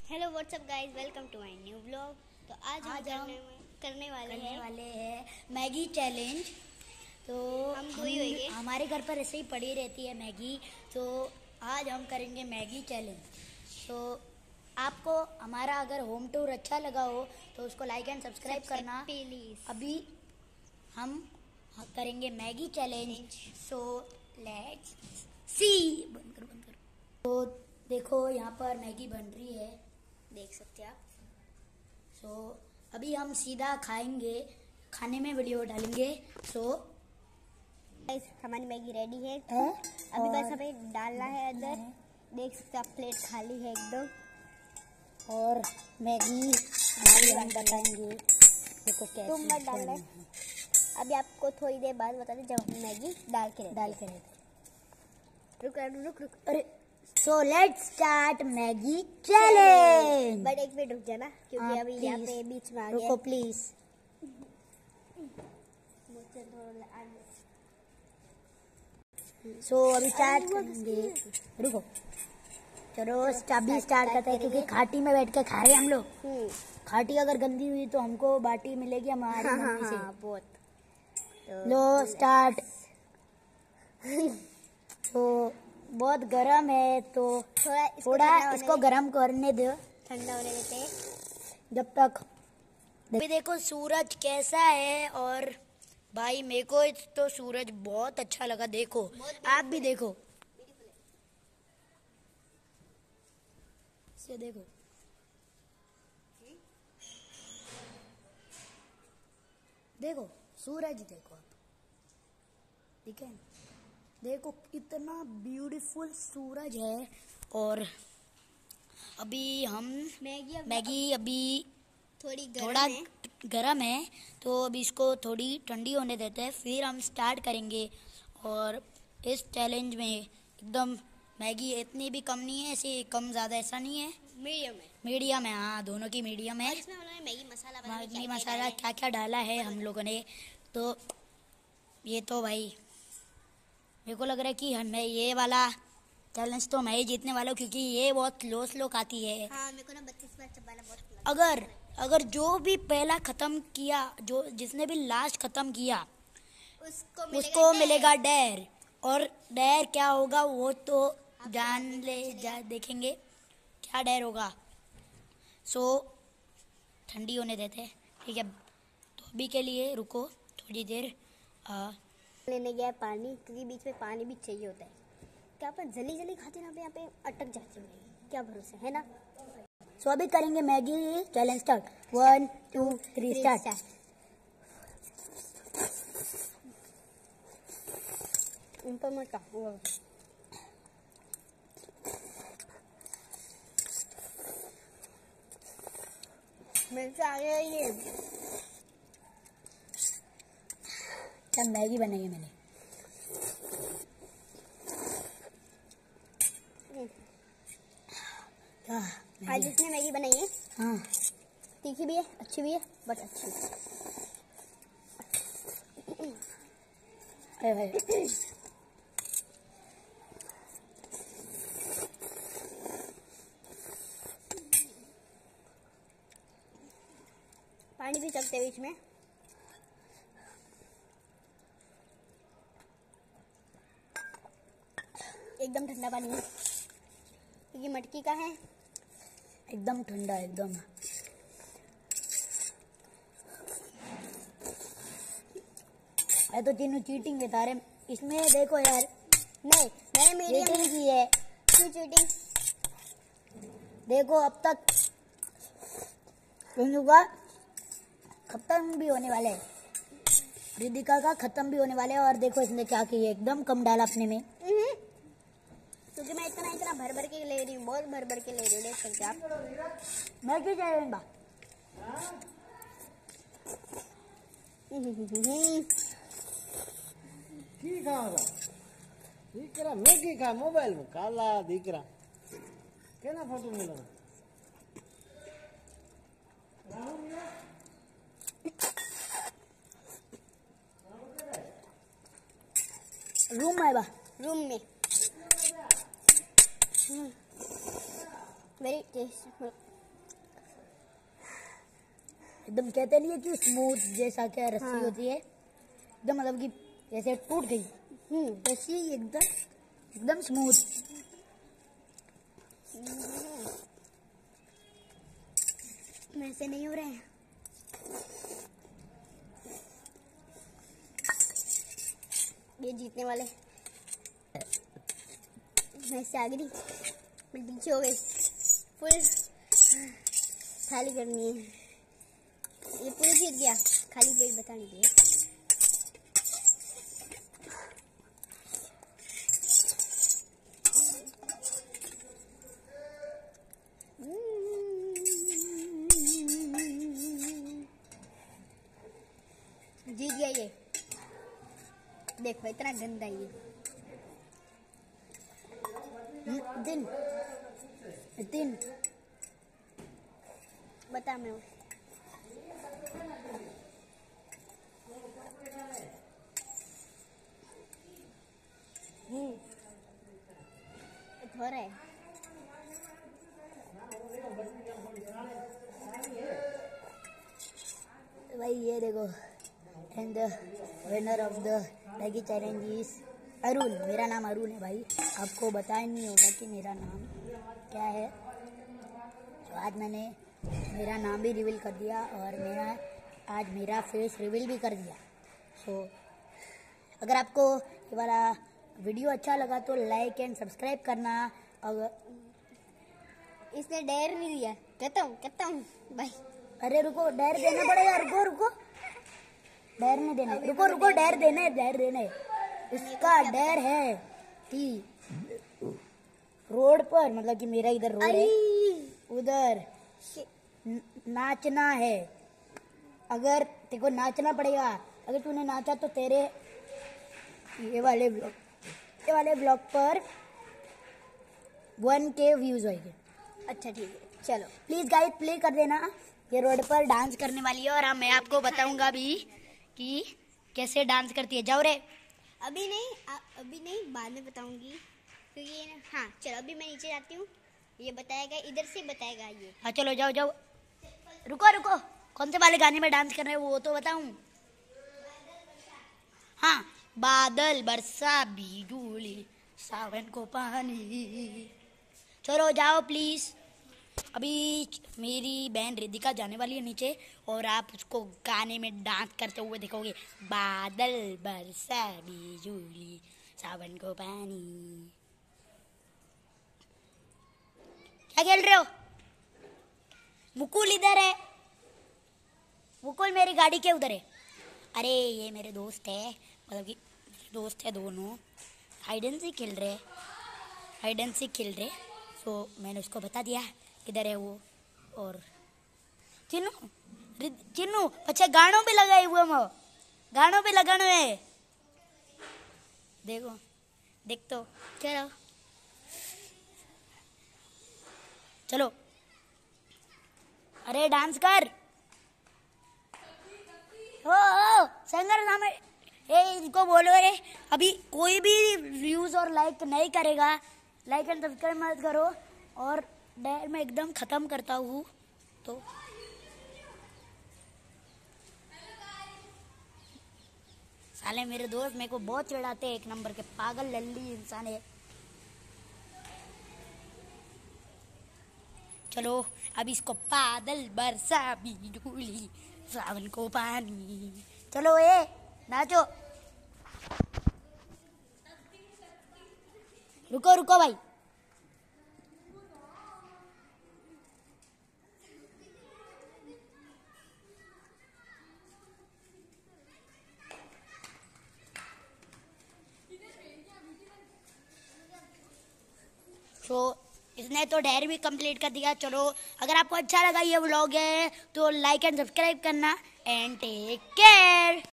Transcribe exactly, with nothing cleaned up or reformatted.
Hello what's up guys, welcome to my new vlog. तो आज हम करने, करने वाले करने हैं वाले हैं मैगी चैलेंज। तो हम दो ही होंगे। हमारे घर पर ऐसे ही पड़ी रहती है मैगी, तो आज हम करेंगे मैगी चैलेंज। तो आपको हमारा अगर होम टूर अच्छा लगा हो तो उसको लाइक एंड सब्सक्राइब करना प्लीज। अभी हम करेंगे Maggi challenge. So let's see. बंद करो बंद करो। तो देखो यहाँ पर मैगी बन रही है, देख सकते हैं आप। सो so, अभी हम सीधा खाएंगे, खाने में वीडियो डालेंगे। सो so, हमारी मैगी रेडी है, है अभी बस हमें डालना है अंदर। देख सकते हैं आप, प्लेट खाली है एकदम। और मैगी हमारी हम बताएंगे, देखो कैसे तुम मत डालना है, अभी आपको थोड़ी देर बाद बता दें जब हम मैगी डाल के डाल के रहते। रुक रुक रुक अरे so let's start Maggi challenge. But एक मिनट रुक जाना, क्योंकि अभी यहाँ पे बीच में आ गया। रुको प्लीज। सो so, अभी स्टार्ट करेंगे। रुको चलो अभी स्टार्ट करते हैं, क्योंकि खाटी में बैठ के खा रहे हैं हम लोग। खाटी अगर गंदी हुई तो हमको बाटी मिलेगी हमारी हाँ, मम्मी हाँ, से। हाँ, बहुत। तो लो स्टार्ट। तो बहुत गर्म है, तो थोड़ा इसको थोड़ा ठंडा इसको होने गर्म करने दो, ठंडा होने देते हैं जब तक। अभी देखो सूरज कैसा है, और भाई मेरे को तो सूरज बहुत अच्छा लगा। देखो आप भी देखो, से देखो। देखो सूरज देखो आप, ठीक है। देखो इतना ब्यूटीफुल सूरज है। और अभी हम मैगी मैगी अभी थोड़ी गर्म थोड़ा है। गर्म है, तो अभी इसको थोड़ी ठंडी होने देते हैं, फिर हम स्टार्ट करेंगे। और इस चैलेंज में एकदम मैगी इतनी भी कम नहीं है, ऐसे कम ज़्यादा ऐसा नहीं है, मीडियम है। मीडियम है। हाँ दोनों की मीडियम है। और इसमें हम लोगों ने मैगी मसाला पता नहीं मैगी क्या-क्या मसाला डाला है। क्या क्या डाला है हम लोगों ने। तो ये तो भाई मेरे को लग रहा है कि मैं ये वाला चैलेंज तो मैं ही जीतने वाला हूँ, क्योंकि ये बहुत स्लो स्लो खाती है। हाँ, मेरे को ना बत्तीस बार चबाना बहुत लगता है। अगर अगर जो भी पहला खत्म किया, जो जिसने भी लास्ट खत्म किया, उसको मिलेगा उसको डैर। मिलेगा डैर। और डैर क्या होगा वो तो जान ले जा देखेंगे क्या डैर होगा। सो ठंडी होने देते हैं, ठीक है। तो अभी के लिए रुको थोड़ी देर। आ, लेने गया पानी, क्योंकि बीच में पानी भी चाहिए होता है। क्या अपन जल्दी जल्दी खाते ना, यहाँ पे अटक जाते हैं, क्या भरोसा है ना। सो अभी करेंगे Maggi challenge start. One two three start. ऊपर मत काटो। मेरे से आगे ये क्या मैगी बनाई है मैंने। क्या आज जिसने मैगी बनाई है, हाँ तीखी भी है, अच्छी भी है, बट अच्छी है। है, है। पानी भी चलते बीच में। एकदम ठंडा पानी है, क्योंकि मटकी का है। एकदम ठंडा एकदम। ये तो तीनों चीटिंग बता रहे इसमें। देखो यार, नहीं, मैंने मीडियम चीटिंग की है। क्यों चीटिंग? देखो अब तक का खत्म भी होने वाले है, रिदिका का खत्म भी होने वाले है। और देखो इसने क्या किया, एकदम कम डाला अपने में, क्योंकि मैं इतना इतना भर भर के ले रही हूँ, बहुत भर भर के ले रही हूँ। देख सकते आप। मैं क्यों जाएगा। दीकरा मैगी का मोबाइल में काला दीकरा केना फोटो मिलो रूम में बा रूम में वेरी टेस्टी। एकदम कहते नहीं है कि स्मूथ जैसा क्या रस्सी हाँ। होती है, एकदम मतलब कि जैसे टूट गई हम्म वैसी एकदम एकदम स्मूथ। मेरे से नहीं हो रहे हैं। ये जीतने वाले मैं से आगे नहीं, मैं पीछे हो गई। पूरी खाली करनी है, ये पूरी जीत गया। खाली प्लेट बतानी चाहिए। जीत गया ये। देखो इतना गंदा ये दिन दिन बता मैं हम्म हो रहा है। भाई ये देखो, and the winner of the Maggi challenge is Arun. मेरा नाम अरुण है भाई, आपको बताया नहीं होगा कि मेरा नाम क्या है। तो आज मैंने मेरा नाम भी रिवील कर दिया और मेरा आज मेरा फेस रिवील भी कर दिया। सो अगर आपको ये वाला वीडियो अच्छा लगा तो लाइक एंड सब्सक्राइब करना। अगर इसने डेयर नहीं दिया, कहता हूँ कहता हूँ भाई। अरे रुको, डेर देना पड़ेगा, रुको रुको, डेर नहीं देना, रुको रुको, डेर देना है, डेर देना है। इसका डेर है कि रोड पर, मतलब कि मेरा इधर रोड है, उधर न- नाचना है। अगर तेको नाचना पड़ेगा, अगर तूने नाचा तो तेरे ये वाले ब्लॉग ये वाले ब्लॉग पर वन के व्यूज होंगे। अच्छा ठीक है, चलो प्लीज गाइस प्ले कर देना। ये रोड पर डांस करने वाली है और अब मैं आपको बताऊंगा भी कि कैसे डांस करती है। जाओ रे। अभी नहीं, आ- अभी नहीं, बाद में बताऊंगी क्योंकि ये ना- हाँ चलो अभी मैं नीचे जाती हूँ। ये बताएगा, इधर से बताएगा ये। हाँ चलो जाओ जाओ। रुको रुको, कौन से वाले गाने में डांस कर रहे हो वो तो बताऊं। हाँ, बादल बरसा बिजली सावन को पानी। चलो जाओ प्लीज। अभी मेरी बहन रिदिका जाने वाली है नीचे और आप उसको गाने में डांस करते हुए देखोगे। बादल बरसा बिजली सावन को पानी। क्या खेल रहे हो? मुकुल इधर है, मुकुल मेरी गाड़ी के उधर है। अरे ये मेरे दोस्त है, मतलब कि दोस्त है दोनों, हाइड एंड सीक खेल रहे हाइड एंड सीक खेल रहे तो मैंने उसको बता दिया किधर है वो। और चिन्नू रिद- चिन्नू अच्छा गानों पे लगाए हुए हम, गानों पे लगाने है, देखो देख तो। चलो चलो, अरे डांस कर। ओ, ओ सिंगर नाम है, ए इनको बोलो रे। अभी कोई भी व्यूज और लाइक नहीं करेगा, लाइक एंड सब्सक्राइब मत करो। और डेर में एकदम खत्म करता हूँ तो साले मेरे दोस्त मेरे को बहुत चिढ़ाते हैं, एक नंबर के पागल लल्ली इंसान है। चलो अब इसको बादल बरसा बिजली सावन को पानी। चलो ए नाचो। रुको रुको भाई, तो इसने तो डायरी भी कंप्लीट कर दिया। चलो अगर आपको अच्छा लगा ये व्लॉग है तो लाइक एंड सब्सक्राइब करना एंड टेक केयर।